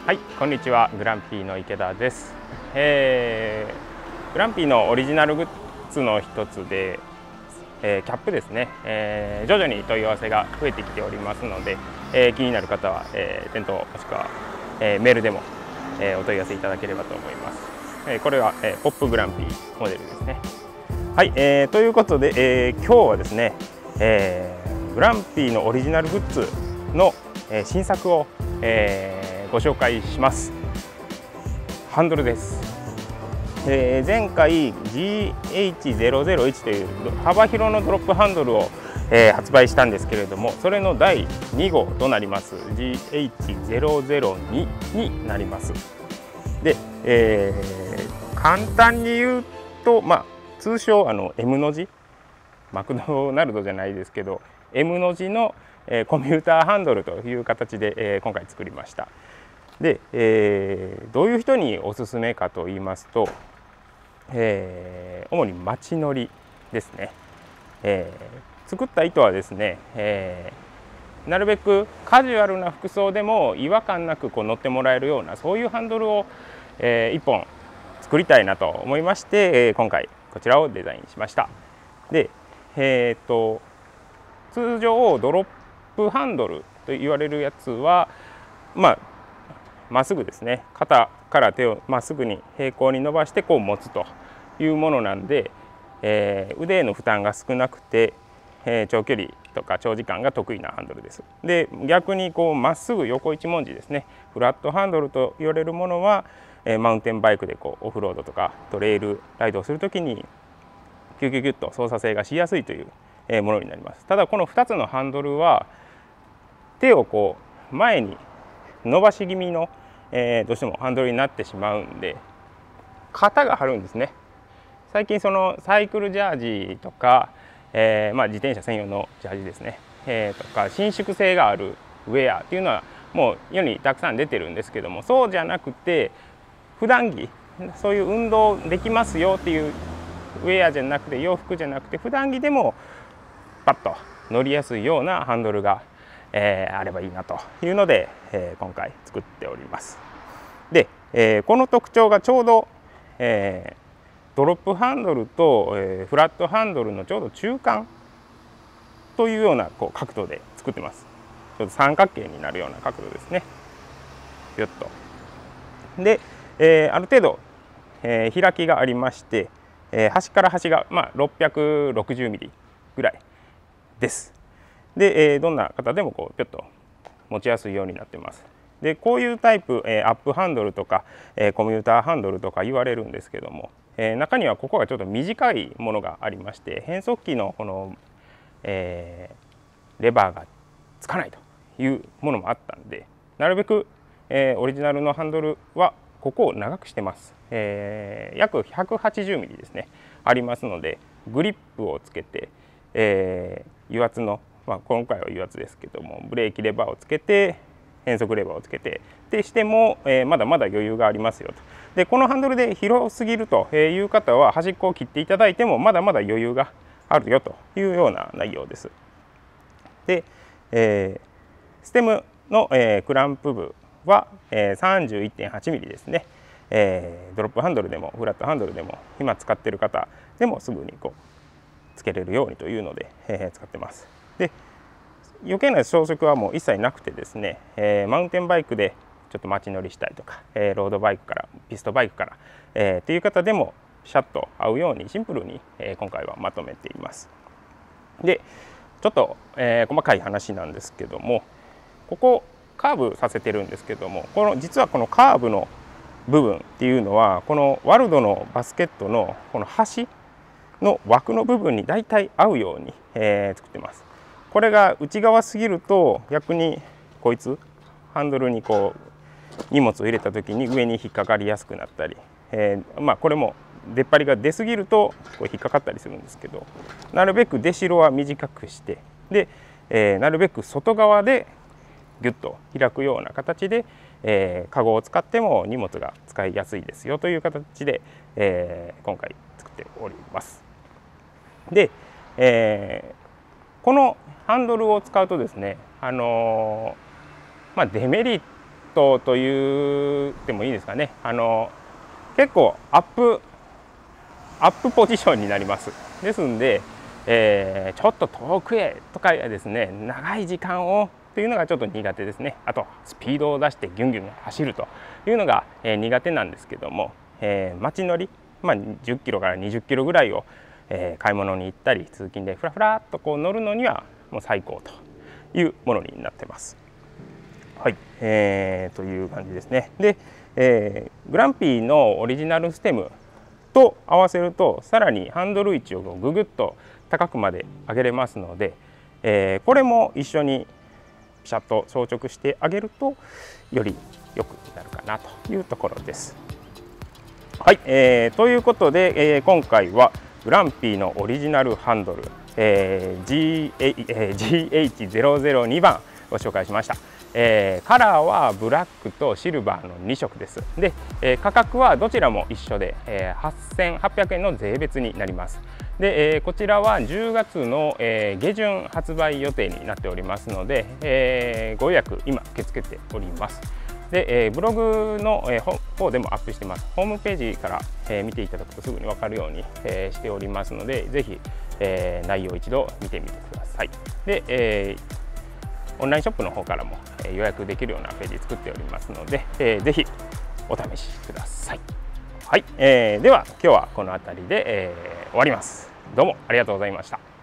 はい、こんにちは。グランピーの池田です。グランピーのオリジナルグッズの一つで、キャップですね、徐々に問い合わせが増えてきておりますので、気になる方は、店頭もしくは、メールでも、お問い合わせいただければと思います。これは、ポップグランピーモデルですね。はい、ということで、今日はですね、グランピーのオリジナルグッズの、新作を、ご紹介します。ハンドルです。前回 GH001 という幅広のドロップハンドルを、発売したんですけれども、それの第2号となります GH002 になります。で、簡単に言うと、通称M の字、マクドナルドじゃないですけど M の字のコミューターハンドルという形で今回作りました。で、どういう人におすすめかと言いますと、主に街乗りですね。作った意図はですね、なるべくカジュアルな服装でも違和感なく乗ってもらえるような、そういうハンドルを、1本作りたいなと思いまして、今回こちらをデザインしました。で、通常ドロップハンドルと言われるやつはまっすぐですね、肩から手をまっすぐに平行に伸ばして持つというものなんで、腕への負担が少なくて、長距離とか長時間が得意なハンドルです。で、逆にまっすぐ横一文字ですね、フラットハンドルと言われるものは、マウンテンバイクでオフロードとかトレイルライドをするときにキュキュキュッと操作性がしやすいというものになります。ただこの2つのハンドルは手を前に伸ばし気味の、どうしてもハンドルになってしまうんで、型が張るんですね。最近そのサイクルジャージとか、自転車専用のジャージですね、とか伸縮性があるウェアっていうのはもう世にたくさん出てるんですけども、そうじゃなくて普段着、そういう運動できますよっていうウェアじゃなくて、洋服じゃなくて普段着でもパッと乗りやすいようなハンドルがあればいいなというので、今回作っております。で、この特徴がちょうど、ドロップハンドルと、フラットハンドルのちょうど中間というような角度で作ってます。ちょうど三角形になるような角度ですね。ピュッと。で、ある程度、開きがありまして、端から端が660ミリぐらいです。で、どんな方でもピュッと持ちやすいようになっています。で、こういうタイプ、アップハンドルとか、コミューターハンドルとか言われるんですけども、中にはここがちょっと短いものがありまして、変速機のこの、レバーがつかないというものもあったんで、なるべく、オリジナルのハンドルはここを長くしてます。約180ミリですね、ありますので、グリップをつけて、油圧の今回は油圧ですけども、ブレーキレバーをつけて変速レバーをつけてでしても、まだまだ余裕がありますよと。で、このハンドルで広すぎるという方は端っこを切っていただいてもまだまだ余裕があるよというような内容です。で、ステムの、クランプ部は、31.8 ミリですね。ドロップハンドルでもフラットハンドルでも今使っている方でもすぐにつけれるようにというので、使ってます。で、余計な装飾はもう一切なくてですね、マウンテンバイクでちょっと街乗りしたいとか、ロードバイクからピストバイクから、っていう方でもシャッと合うようにシンプルに、今回はまとめています。で、ちょっと、細かい話なんですけども、ここカーブさせてるんですけども、実はこのカーブの部分っていうのはこのワルドのバスケットのこの端の枠の部分にだいたい合うように、作ってます。これが内側すぎると逆にこいつハンドルに荷物を入れた時に上に引っかかりやすくなったり、これも出っ張りが出すぎると引っかかったりするんですけど、なるべく出代は短くして、で、なるべく外側でギュッと開くような形で、カゴを使っても荷物が使いやすいですよという形で、今回作っております。で、このハンドルを使うとですね、デメリットと言ってもいいですかね。結構アップポジションになります。ですんで、ちょっと遠くへとかですね、長い時間をというのがちょっと苦手ですね。あとスピードを出してギュンギュン走るというのが、苦手なんですけども、街乗り、10キロから20キロぐらいを、買い物に行ったり通勤でふらふらっとこう乗るのにはもう最高というものになってます。はい、という感じですね。で、グランピーのオリジナルステムと合わせるとさらにハンドル位置をぐぐっと高くまで上げれますので、これも一緒にピシャッと装着してあげるとより良くなるかなというところです。はい、ということで、今回はグランピーのオリジナルハンドル、GH002 番ご紹介しました。カラーはブラックとシルバーの2色です。で、価格はどちらも一緒で、8800円の税別になります。で、こちらは10月の、下旬発売予定になっておりますので、ご予約今受け付けております。で、ブログの方でもアップしてます。ホームページから見ていただくとすぐに分かるようにしておりますので、ぜひ内容を一度見てみてください。で、オンラインショップの方からも予約できるようなページ作っておりますので、ぜひお試しください。はい、では今日はこの辺りで終わります。どうもありがとうございました。